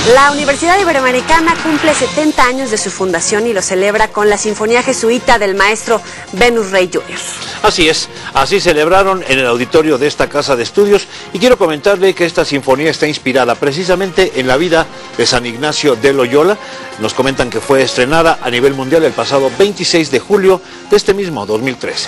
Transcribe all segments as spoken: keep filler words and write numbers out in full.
La Universidad Iberoamericana cumple setenta años de su fundación y lo celebra con la Sinfonía Jesuita del maestro Venus Rey junior Así es, así celebraron en el auditorio de esta casa de estudios, y quiero comentarle que esta sinfonía está inspirada precisamente en la vida de San Ignacio de Loyola. Nos comentan que fue estrenada a nivel mundial el pasado veintiséis de julio de este mismo dos mil trece.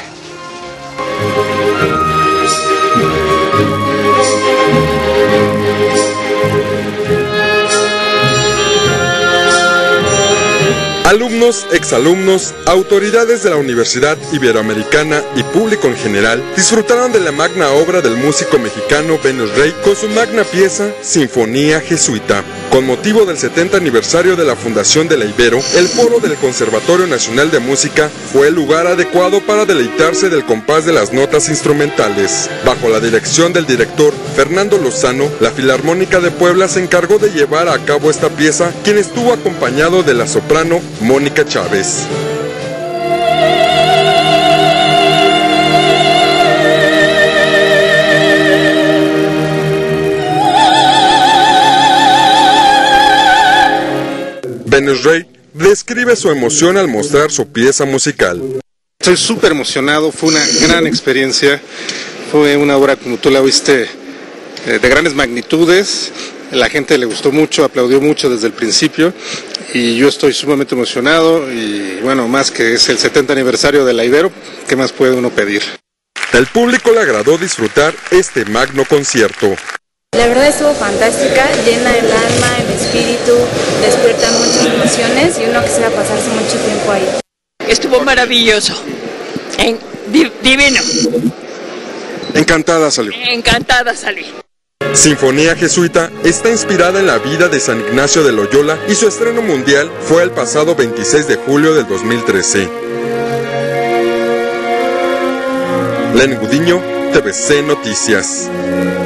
Alumnos, exalumnos, autoridades de la Universidad Iberoamericana y público en general disfrutaron de la magna obra del músico mexicano Venus Rey con su magna pieza Sinfonía Jesuita. Con motivo del setenta aniversario de la fundación de la Ibero, el foro del Conservatorio Nacional de Música fue el lugar adecuado para deleitarse del compás de las notas instrumentales. Bajo la dirección del director Fernando Lozano, la Filarmónica de Puebla se encargó de llevar a cabo esta pieza, quien estuvo acompañado de la soprano Mónica Chávez. Venus Rey describe su emoción al mostrar su pieza musical. Estoy súper emocionado, fue una gran experiencia, fue una obra, como tú la viste, de grandes magnitudes. La gente le gustó mucho, aplaudió mucho desde el principio y yo estoy sumamente emocionado y bueno, más que es el setenta aniversario de la Ibero, ¿qué más puede uno pedir? Al público le agradó disfrutar este magno concierto. La verdad estuvo fantástica, llena el alma, el espíritu, despierta muchas emociones y uno quisiera pasarse mucho tiempo ahí. Estuvo maravilloso, en, di, divino. Encantada salí. Encantada salí. Sinfonía Jesuita está inspirada en la vida de San Ignacio de Loyola y su estreno mundial fue el pasado veintiséis de julio del dos mil trece. Len Gudiño, T V C Noticias.